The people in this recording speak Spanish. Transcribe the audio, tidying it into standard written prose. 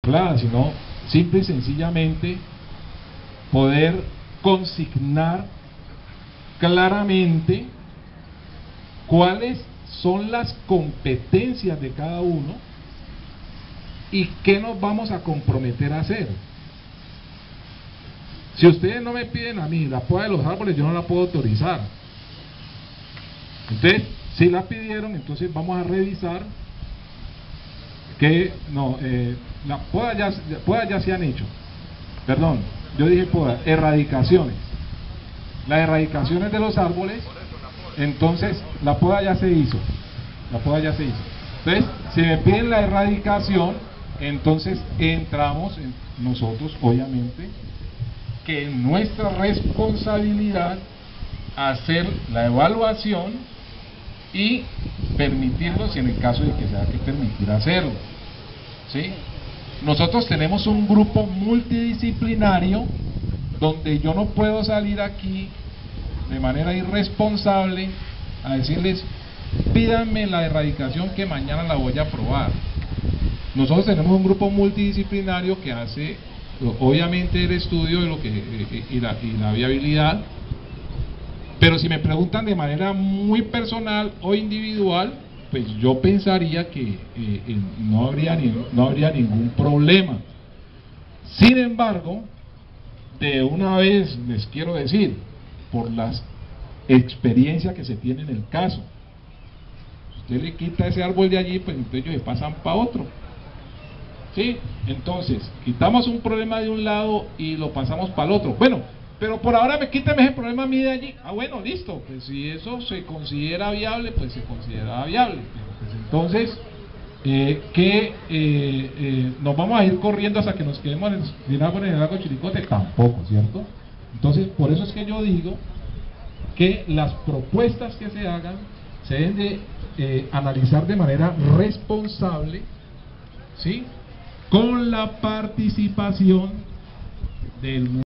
sino simple y sencillamente poder consignar claramente cuáles son las competencias de cada uno y qué nos vamos a comprometer a hacer. Si ustedes no me piden a mí la poda de los árboles, yo no la puedo autorizar. Entonces, si la pidieron, entonces vamos a revisar que no, la poda ya se han hecho. Perdón, yo dije poda, erradicaciones. Las erradicaciones de los árboles, entonces la poda ya se hizo. La poda ya se hizo. Entonces, si me piden la erradicación, entonces entramos nosotros, obviamente, que es nuestra responsabilidad hacer la evaluación y permitirlo si en el caso de que se haya que permitir hacerlo, ¿sí? Nosotros tenemos un grupo multidisciplinario donde yo no puedo salir aquí de manera irresponsable a decirles pídanme la erradicación que mañana la voy a aprobar. Nosotros tenemos un grupo multidisciplinario que hace obviamente el estudio de lo que y la viabilidad, pero si me preguntan de manera muy personal o individual, pues yo pensaría que no habría ningún problema. Sin embargo, de una vez les quiero decir, por las experiencias que se tiene en el caso, usted le quita ese árbol de allí, pues entonces ellos se pasan para otro. ¿Sí? Entonces, quitamos un problema de un lado y lo pasamos para el otro. Bueno, pero por ahora quítame ese problema a mí de allí. Ah, bueno, listo. Pues si eso se considera viable, pues se considera viable. Pues entonces, nos vamos a ir corriendo hasta que nos quedemos en el lago Chiricote. Tampoco, ¿cierto? Entonces, por eso es que yo digo que las propuestas que se hagan se deben de analizar de manera responsable, ¿sí?, con la participación del mundo.